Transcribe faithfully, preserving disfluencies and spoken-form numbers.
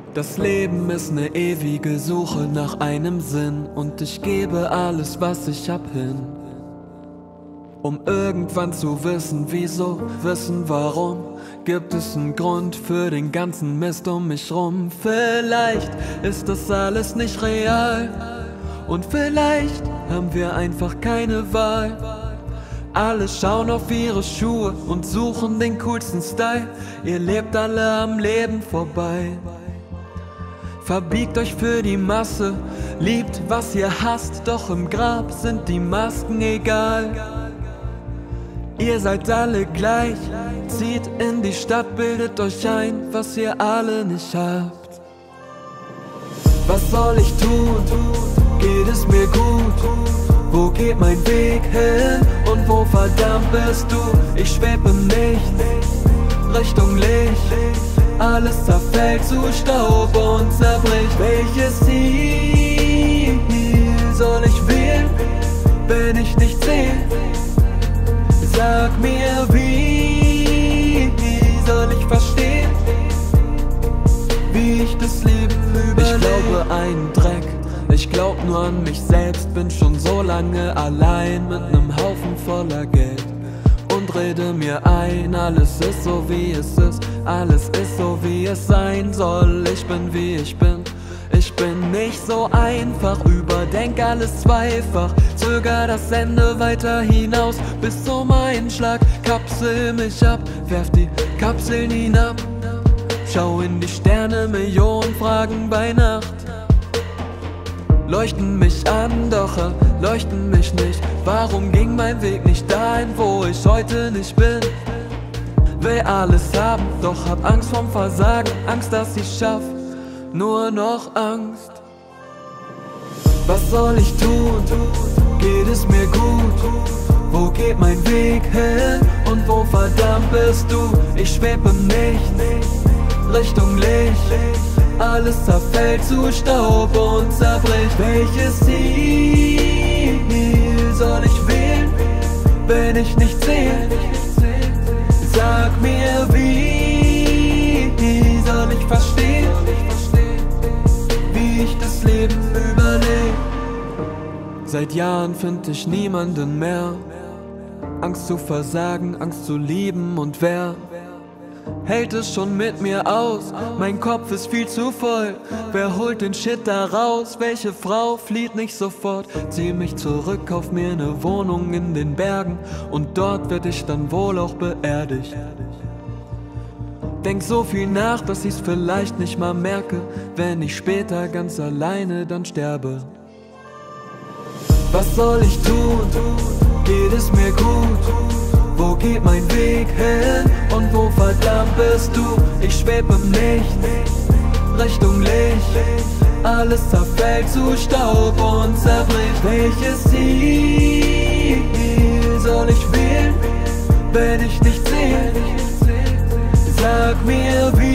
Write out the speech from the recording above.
Das Leben ist ne ewige Suche nach einem Sinn, und ich gebe alles, was ich hab hin, um irgendwann zu wissen, wieso, wissen, warum. Gibt es einen Grund für den ganzen Mist um mich rum? Vielleicht ist das alles nicht real, und vielleicht haben wir einfach keine Wahl. Alle schauen auf ihre Schuhe und suchen den coolsten Style. Ihr lebt alle am Leben vorbei. Verbiegt euch für die Masse, liebt, was ihr hasst, doch im Grab sind die Masken egal. Ihr seid alle gleich, zieht in die Stadt, bildet euch ein, was ihr alle nicht habt. Was soll ich tun? Geht es mir gut? Wo geht mein Weg hin? Und wo verdammt bist du? Ich schwebe im Nichts, Richtung Licht. Alles zerfällt zu Staub und zerbricht. Welches Ziel soll ich wählen, wenn ich nicht sehe? Sag mir, wie soll ich verstehen, wie ich das Leben überlebe? Ich glaube einen Dreck, ich glaub nur an mich selbst. Bin schon so lange allein mit nem Haufen voller Geld und rede mir ein, alles ist so wie es ist, alles ist so wie es sein soll. Ich bin wie ich bin, ich bin nicht so einfach, überdenk alles zweifach, zöger das Ende weiter hinaus bis zum Einschlag. Kapsel mich ab, werf die Kapseln hinab, schau in die Sterne, Millionen Fragen bei Nacht. Leuchten mich an, doch leuchten mich nicht. Warum ging mein Weg nicht dahin, wo ich heute nicht bin? Will alles haben, doch hab Angst vorm Versagen, Angst, dass ich's schaff, nur noch Angst. Was soll ich tun? Geht es mir gut? Wo geht mein Weg hin? Und wo verdammt bist du? Ich schweb im Nichts, Richtung Licht. Alles zerfällt zu Staub und zerbricht. Welches Ziel soll ich wählen, wenn ich nicht sehe? Sag mir, wie soll ich verstehen, wie ich das Leben überlebe? Seit Jahren find ich niemanden mehr. Angst zu versagen, Angst zu lieben, und wer hält es schon mit mir aus? Mein Kopf ist viel zu voll. Wer holt den Shit da raus? Welche Frau flieht nicht sofort? Zieh mich zurück, kauf mir ne Wohnung in den Bergen, und dort werd ich dann wohl auch beerdigt. Denk so viel nach, dass ich's vielleicht nicht mal merke, wenn ich später ganz alleine dann sterbe. Was soll ich tun? Geht es mir gut? Wo geht mein Weg hin? Und wo verdammt bist du? Ich schweb im Nichts, Richtung Licht. Alles zerfällt zu Staub und zerbricht. Welches Ziel soll ich wählen, wenn ich nicht sehe? Sag mir, wie